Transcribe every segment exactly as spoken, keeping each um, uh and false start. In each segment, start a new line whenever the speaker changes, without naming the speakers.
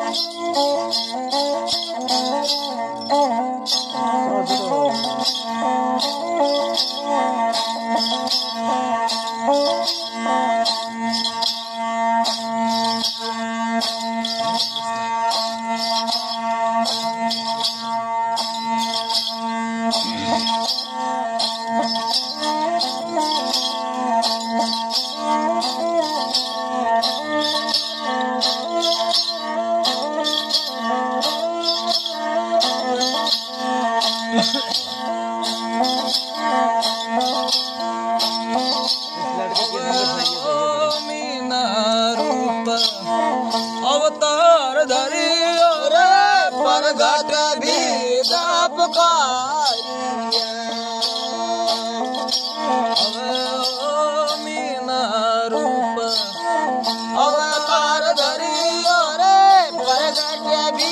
मीना रूप अवतार धरियो रे परगट भी मीना रूप अवतार धरियो रे परगट भी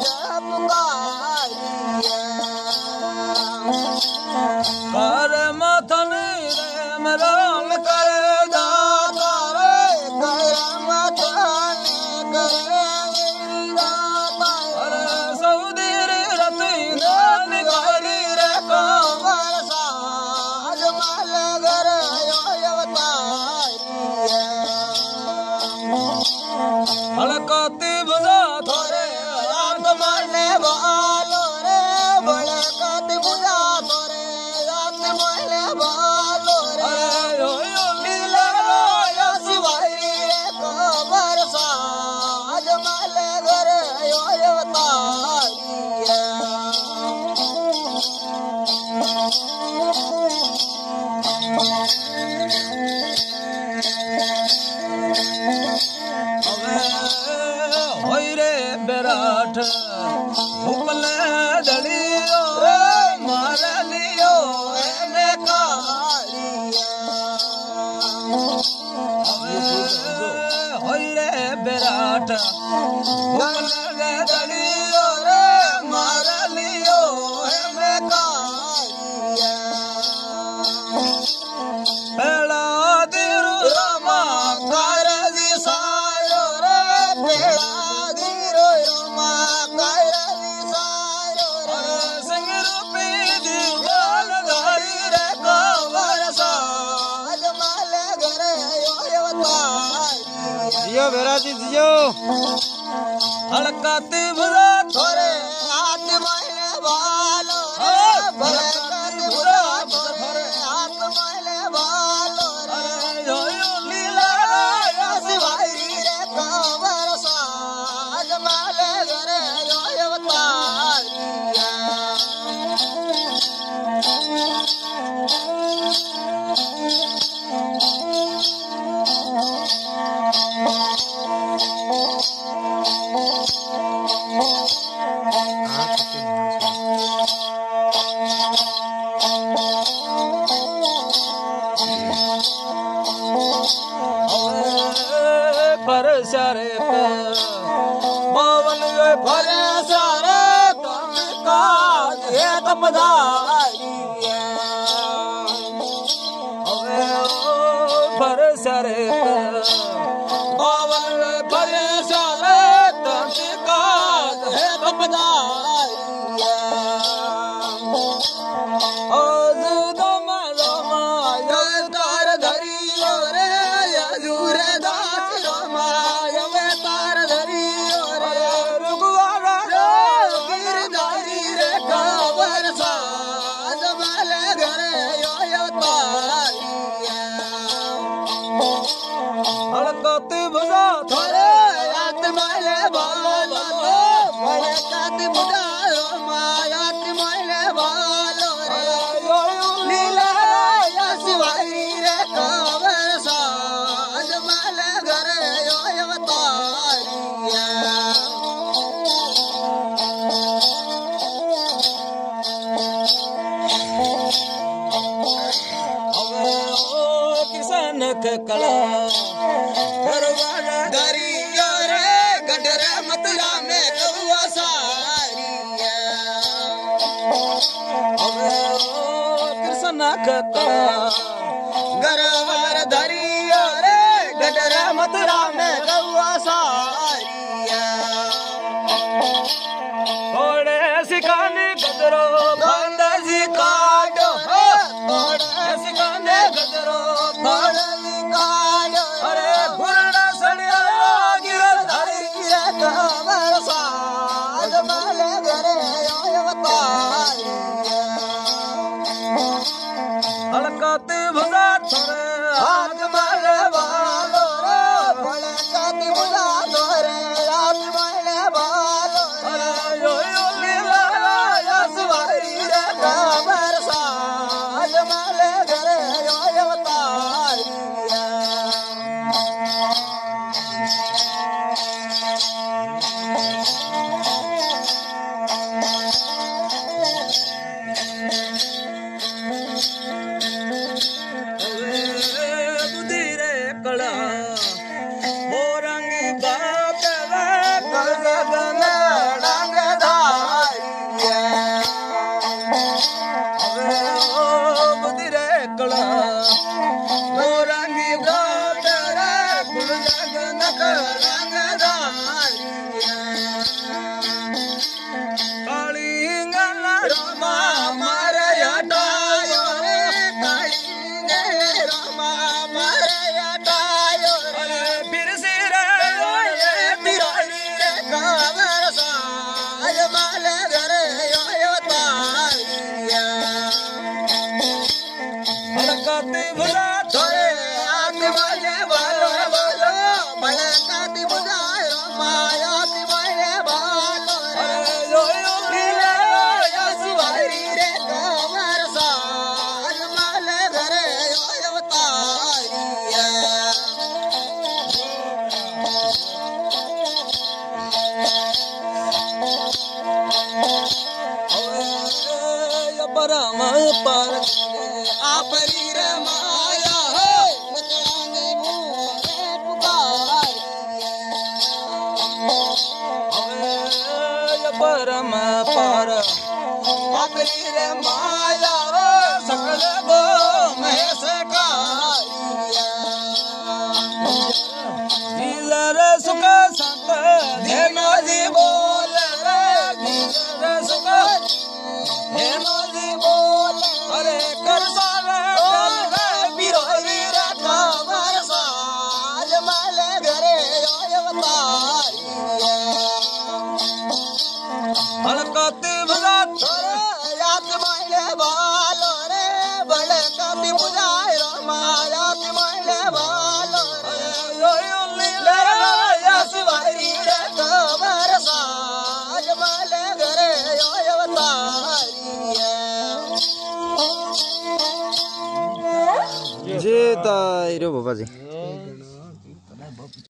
कर मथन राम राम कर दाता रे कर मथन कर दाता अरे सौदीर रति नान गरी रे कंवर साज मल गर हलकती बुझा थोरे याद मरने वालो रे बड़कती बुझा थोरे याद मरने वालो रे यो यो लीला रोया शिवाई रे कंवर साज मल गर यो होई रे बेराठ उपल दलियो मार लियो में होई रे बेराठ उपल दलियो रे मार लियो में बेड़ा दिरु रमा कर जी सायो रे बेड़ा दिरु रमा कर जी सायो रे सिंह रूपी दीवाल धरी रे कंवर साज मल गर यो अवतारी जियो बेरा जी जियो हलकती बुझा थोरे हाथ महिले वालो रे हलकती बुझा थोरे हाथ महिले वालो रे यो यो लीला रोया शिवाई रे कंवर साज मल गर यो अवतारी पर सारे बावन फर सारे तुम काज है तपदारी पर सारे बावन फर सारे तुम काज है तपदारी हलकती बुझा थोरे याद मले बालो हलकती बुझा याद मले बालो रे लीला या शिवाई रे कंवर साज मल गर यो अवतारी किसान कला दरिया रे गडर मतला में कौआ सारी कृष्ण कला गरवार दरिया रे गडर मतला में कौआ सारी गजरो फंदसी काटो तोड़े कांदे गजरो फंदसी काटो अरे घुरड़ा सड़िया गिर धरी रे कमर साज मले घरे अवतारी हलकाती भुजा थोरे हाथ मले बालो रे हलकाती भुजा थोरे हाथ मले बालो रे यो यो लीला यशवारी रे कमर साज मले घरे अवतारी परम पर आपरी रे माया हो मचांगे मुझे पुकार ये परम पर आपरी रे माया हो सकल गो महेश कारिया दिलर सुख संत धेनो जी बोल रे दिलर सुख धेनो अरे कर सारे बिरोही रे कमर साज मले घरे अवतारी हलकती भुजा थोरे याद मले बालो रे बड़कती बुझाए रमा याद मले बालो रे यो यो लीला यशवारी रे कमर साज मले घरे अवतारी
जे त हिरो बाबाजी